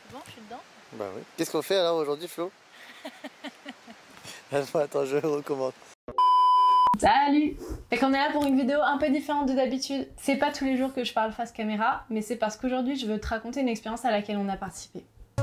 Bon, je suis dedans. Bah oui. Qu'est-ce qu'on fait alors aujourd'hui, Flo? Attends, je recommence. Salut! Fait qu'on est là pour une vidéo un peu différente de d'habitude. C'est pas tous les jours que je parle face caméra, mais c'est parce qu'aujourd'hui je veux te raconter une expérience à laquelle on a participé.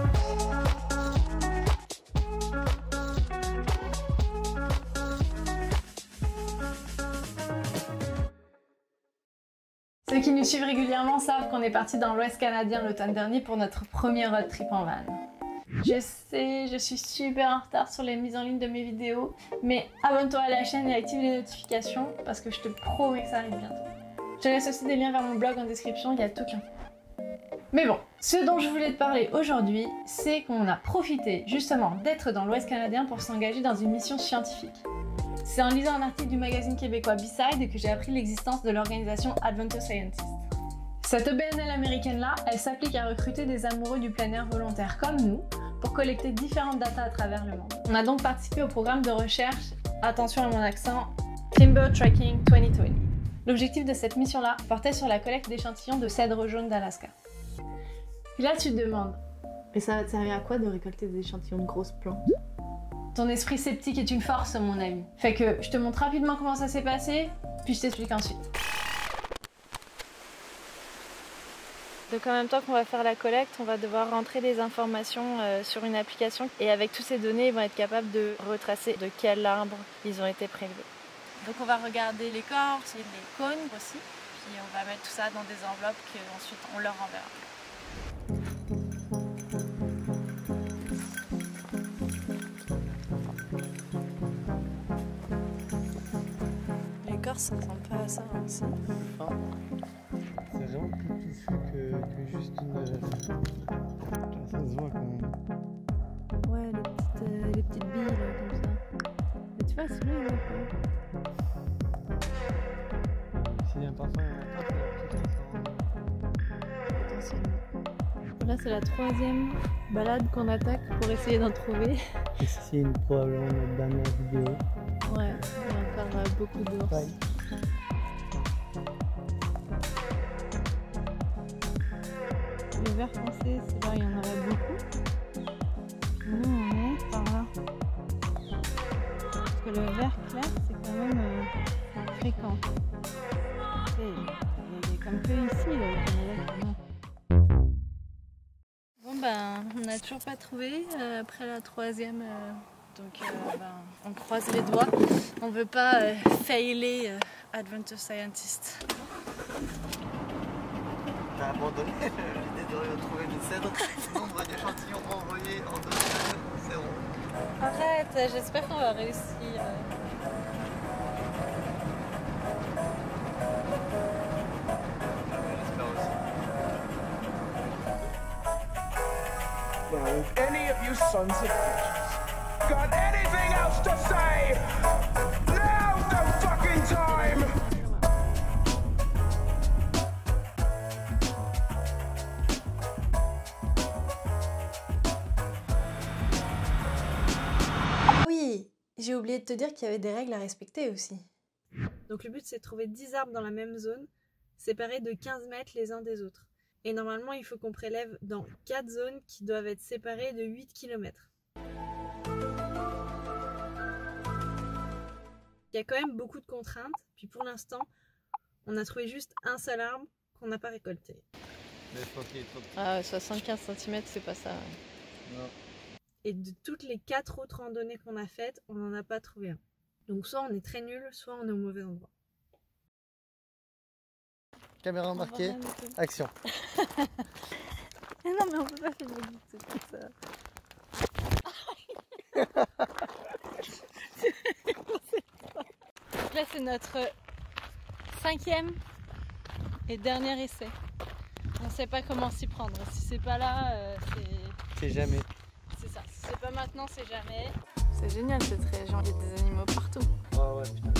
Ceux qui nous suivent régulièrement savent qu'on est parti dans l'Ouest canadien l'automne dernier pour notre premier road trip en van. Je sais, je suis super en retard sur les mises en ligne de mes vidéos, mais abonne-toi à la chaîne et active les notifications parce que je te promets que ça arrive bientôt. Je te laisse aussi des liens vers mon blog en description, il y a toute l'info. Mais bon, ce dont je voulais te parler aujourd'hui, c'est qu'on a profité justement d'être dans l'Ouest canadien pour s'engager dans une mission scientifique. C'est en lisant un article du magazine québécois B-Side que j'ai appris l'existence de l'organisation Adventure Scientist. Cette OBNL américaine-là, elle s'applique à recruter des amoureux du plein air volontaires comme nous pour collecter différentes datas à travers le monde. On a donc participé au programme de recherche, attention à mon accent, Timber Trekking 2020. L'objectif de cette mission-là portait sur la collecte d'échantillons de cèdre jaune d'Alaska. Et là tu te demandes, mais ça va te servir à quoi de récolter des échantillons de grosses plantes? Ton esprit sceptique est une force à mon avis. Fait que je te montre rapidement comment ça s'est passé, puis je t'explique ensuite. Donc en même temps qu'on va faire la collecte, on va devoir rentrer des informations sur une application et avec toutes ces données, ils vont être capables de retracer de quel arbre ils ont été prélevés. Donc on va regarder l'écorce et les cônes aussi, puis on va mettre tout ça dans des enveloppes qu'ensuite on leur enverra. L'écorce, ça ressemble pas à ça aussi. C'est vraiment plus touffu que juste une... Ça se voit quand même. Ouais, les petites billes là, comme ça. Mais tu vois, celui-là, il va pas. S'il y a un parfum, tout Potentiellement. Là, c'est la troisième balade qu'on attaque pour essayer d'en trouver. Et c'est probablement notre dernière vidéo. Ouais, il y a encore beaucoup d'ours. Ouais. Le vert foncé, c'est là, il y en aurait beaucoup. Nous, on est par là. Parce que le vert clair, c'est quand même fréquent. Il est comme peu ici, là, au Canada. Bon, ben, on n'a toujours pas trouvé après la troisième. Donc, on croise les doigts. On veut pas failer Adventure Scientist. T'as abandonné l'idée de retrouver des cèdres. Le nombre d'échantillons envoyés en 2 semaines, c'est bon. Arrête, j'espère qu'on va réussir. J'espère aussi. Now, if any of you sons of bitches got anything else to say, now's the fucking time! Oui, j'ai oublié de te dire qu'il y avait des règles à respecter aussi. Donc le but c'est de trouver 10 arbres dans la même zone, séparés de 15 mètres les uns des autres. Et normalement il faut qu'on prélève dans 4 zones qui doivent être séparées de 8 km. Il y a quand même beaucoup de contraintes, puis pour l'instant, on a trouvé juste un seul arbre qu'on n'a pas récolté. Mais je pense qu'il est trop petit. Ah, 75 cm c'est pas ça. Ouais. Non. Et de toutes les 4 autres randonnées qu'on a faites, on n'en a pas trouvé un. Donc soit on est très nul, soit on est au mauvais endroit. Caméra embarquée, action. Non mais on peut pas filmer du tout ça. Donc là c'est notre 5e et dernier essai. On sait pas comment s'y prendre. Si c'est pas là, C'est jamais. c'est ça. Si c'est pas maintenant, c'est jamais. C'est génial cette région, il y a des animaux partout. Oh ouais, putain.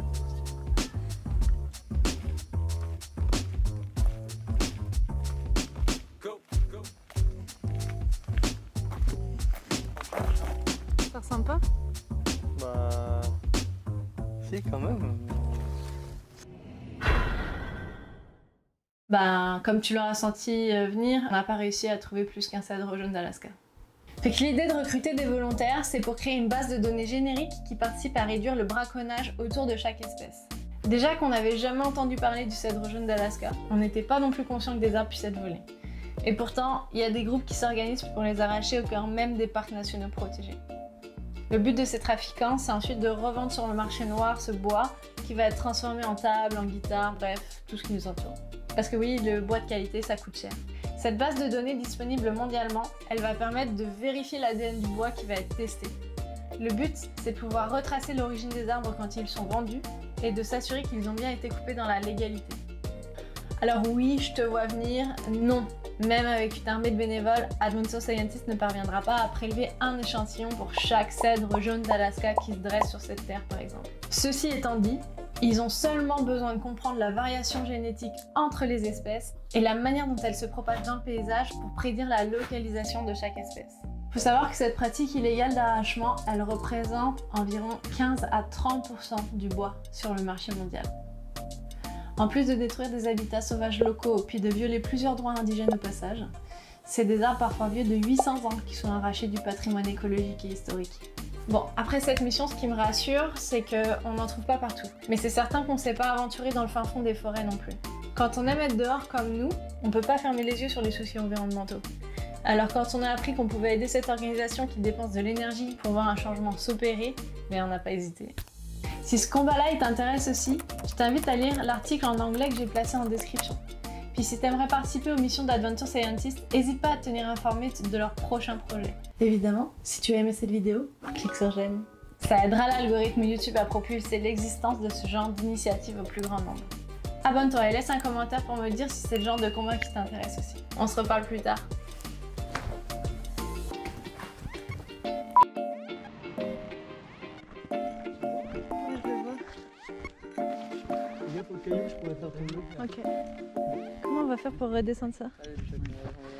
Ça ressemble pas? Bah... Si, quand même. Ben, comme tu l'auras senti venir, on n'a pas réussi à trouver plus qu'un cèdre jaune d'Alaska. Fait que l'idée de recruter des volontaires, c'est pour créer une base de données générique qui participe à réduire le braconnage autour de chaque espèce. Déjà qu'on n'avait jamais entendu parler du cèdre jaune d'Alaska, on n'était pas non plus conscient que des arbres puissent être volés. Et pourtant, il y a des groupes qui s'organisent pour les arracher au cœur même des parcs nationaux protégés. Le but de ces trafiquants, c'est ensuite de revendre sur le marché noir ce bois qui va être transformé en table, en guitare, bref, tout ce qui nous entoure. Parce que oui, le bois de qualité, ça coûte cher. Cette base de données disponible mondialement, elle va permettre de vérifier l'ADN du bois qui va être testé. Le but, c'est de pouvoir retracer l'origine des arbres quand ils sont vendus et de s'assurer qu'ils ont bien été coupés dans la légalité. Alors oui, je te vois venir, non. Même avec une armée de bénévoles, Adventure Scientist ne parviendra pas à prélever un échantillon pour chaque cèdre jaune d'Alaska qui se dresse sur cette terre par exemple. Ceci étant dit, ils ont seulement besoin de comprendre la variation génétique entre les espèces et la manière dont elles se propagent dans le paysage pour prédire la localisation de chaque espèce. Il faut savoir que cette pratique illégale d'arrachement, elle représente environ 15 à 30% du bois sur le marché mondial. En plus de détruire des habitats sauvages locaux puis de violer plusieurs droits indigènes au passage, c'est des arbres parfois vieux de 800 ans qui sont arrachés du patrimoine écologique et historique. Bon, après cette mission, ce qui me rassure, c'est qu'on n'en trouve pas partout. Mais c'est certain qu'on ne s'est pas aventuré dans le fin fond des forêts non plus. Quand on aime être dehors comme nous, on peut pas fermer les yeux sur les soucis environnementaux. Alors quand on a appris qu'on pouvait aider cette organisation qui dépense de l'énergie pour voir un changement s'opérer, mais on n'a pas hésité. Si ce combat-là t'intéresse aussi, je t'invite à lire l'article en anglais que j'ai placé en description. Puis si t'aimerais participer aux missions d'Adventure Scientist, n'hésite pas à te tenir informé de leurs prochains projets. Évidemment, si tu as aimé cette vidéo, clique sur j'aime. Ça aidera l'algorithme YouTube à propulser l'existence de ce genre d'initiative au plus grand nombre. Abonne-toi et laisse un commentaire pour me dire si c'est le genre de combat qui t'intéresse aussi. On se reparle plus tard. Pour le caillou, je pourrais faire tomber. Ok. Comment on va faire pour redescendre ça? Allez, je sais comment on va faire.